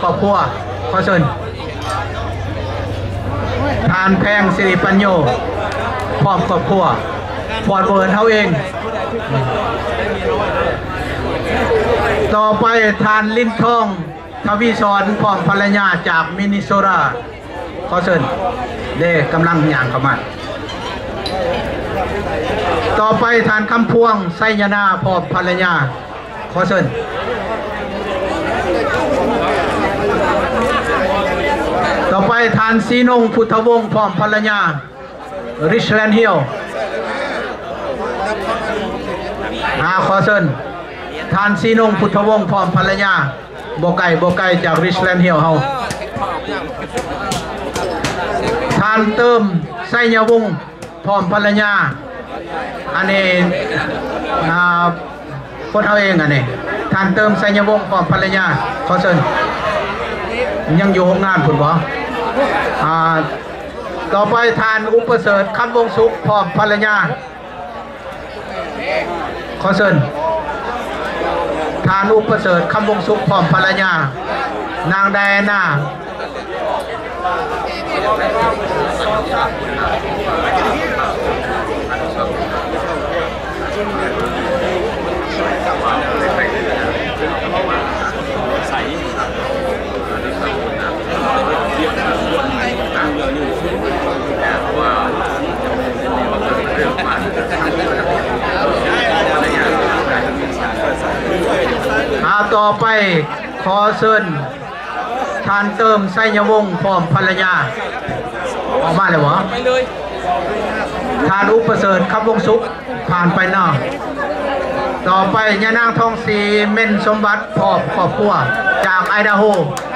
ครอบครัวขอเชิญทานแพงสิริปัญโยพร้อมครอบครัวฟอร์ดเวิร์ดเขาเองต่อไปทานลิ้นทองทวีสอนพร้อมภรรยาจากมินนิโซตาขอเชิญเด้กำลังย่างเข้ามาต่อไปทานคำพวงไซยนาพร้อมภรรยาขอเชิญต่อไปทานซีนงพุทธวงศ์พร้อมภรรยาริชแลนด์ฮิลขอเชิญทานซีนงพุทธวงศ์พร้อมภรรยาโบไก่จากริชแลนด์ฮิลเฮาทานเติมไซยวงศ์พร้อมภรรยาอันนี้คนเอาเองอันนี้ทานเติมไซยวงศ์พร้อมภรรยาขอเชิญยังอยู่ห้องงานคุณบ่ต่อไปทานอุปเสริฐคำวงสุขพร้อมภรรยาขอเชิญทานอุปเสริฐคำวงสุขพร้อมภรรยานางไดอาน่าต่อไปขอเชิญทานเติมไซยวงศ์พร้อมภรรยาออกมาเลยวะทานอุปเสริฐคำวงสุขผ่านไปเนาะต่อไปยานางทองศรีเม่นสมบัติพร้อมครอบครัวจากไอดาโฮ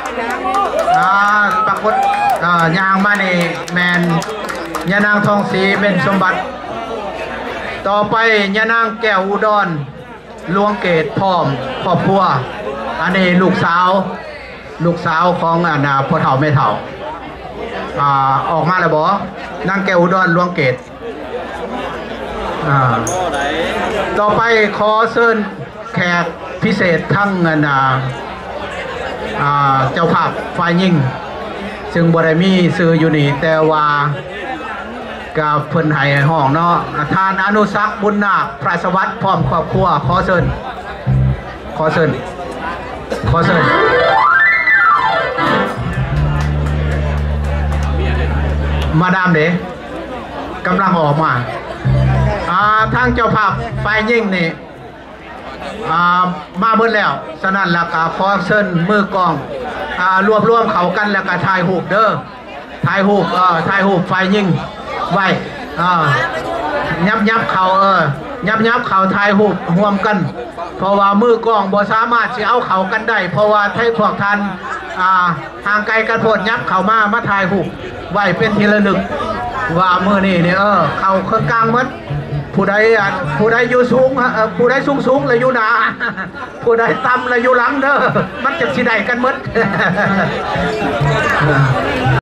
ปรากฏยางมาในแมนยานางทองศรีเม่นสมบัติต่อไปยานางแก้วอุดรลวงเกตพร้อมครอบครัวอันนี้ลูกสาวของพ่อเฒ่าแม่เฒ่าออกมาแล้วบ่นางแก้วอุดรลวงเกตต่อไปขอเชิญแขกพิเศษทั้งเจ้าภาพฝ่ายยิ่งซึ่งบ่ได้มีซื้ออยู่นี่แต่ว่ากับเพิ่นให้ห้องเนาะทานอนุสักบุญนาคพระสวัสดิ์พร้อมครอบครัวขอเชิญมาดามเด๋กำลังออกมาทางเจ้าภาพฝ่ายยิ่งนี่มาเบิดแล้วฉะนั้นแล้วก็ขอเชิญมือกองรวมเขากันแล้วก็ถ่ายรูปเด้อถ่ายรูปฝ่ายยิ่งไว้ยับเขายับเขาถ่ายรูปรวมกันเพราะว่ามือกล้องบ่สามารถจะเอาเขากันได้เพราะว่าให้พวกท่านห่างไกลกันโพดยับเขามาถ่ายรูปไว้เป็นทีละหนึ่งว่ามือนี่เนี่ยเขาเครื่องกลางมัดผู้ใดอยู่สูงผู้ใดสูงเลยอยู่หนาผู้ใดต่ำเลยอยู่หลังเด้อมันจะสิได้กันมัด